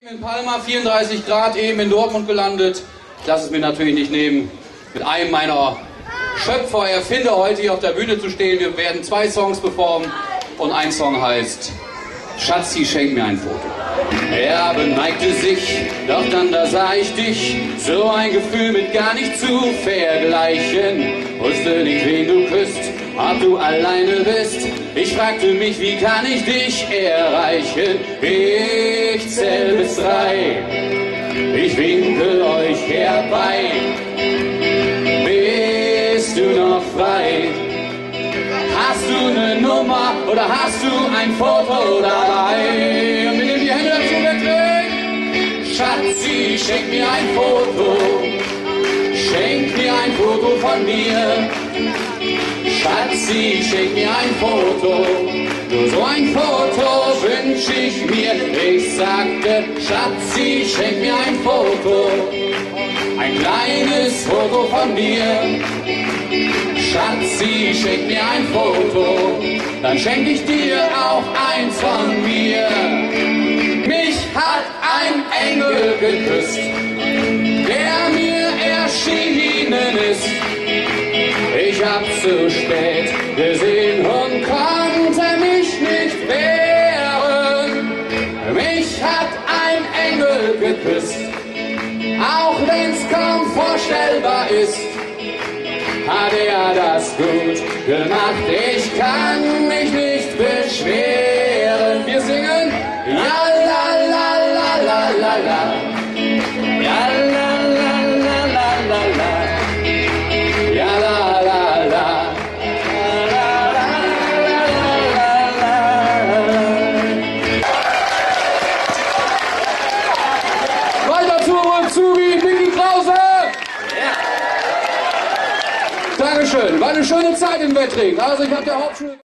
In Palma 34 Grad, eben in Dortmund gelandet. Ich lasse es mir natürlich nicht nehmen, mit einem meiner Schöpfer, Erfinder heute hier auf der Bühne zu stehen. Wir werden 2 Songs performen und ein Song heißt Schatzi, schenk mir ein Foto. Er beneigte sich, doch dann da sah ich dich. So ein Gefühl mit gar nicht zu vergleichen. Wusste nicht, wen du küsst, ob du alleine bist. Ich fragte mich, wie kann ich dich erreichen? Ich zähl bis 3, ich winke euch herbei. Bist du noch frei? Hast du eine Nummer oder hast du ein Foto dabei? Und bitte die Hände dazu wegdrehen. Schatzi, schenk mir ein Foto. Schenk mir ein Foto von mir. Schatzi, schenk mir ein Foto. Nur so ein Foto wünsch ich mir. Ich sagte, Schatzi, schenk mir ein Foto. Ein kleines Foto von dir. Schatzi, schenk mir ein Foto, dann schenk ich dir auch eins von mir. Mich hat ein Engel geküsst, der mir erschienen ist. Ich hab zu spät gesehen und konnte mich nicht wehren. Mich hat ein Engel geküsst, auch wenn's kaum vorstellbar ist. Hat er das gut gemacht, ich kann mich nicht beschweren. Wir singen ja la la la la la la, ja la la la la la la, ja la la la, la la la la la. Weiter zu und zu wie Micky Krause. Dankeschön, war eine schöne Zeit in Wettring. Also ich habe der Hauptschule...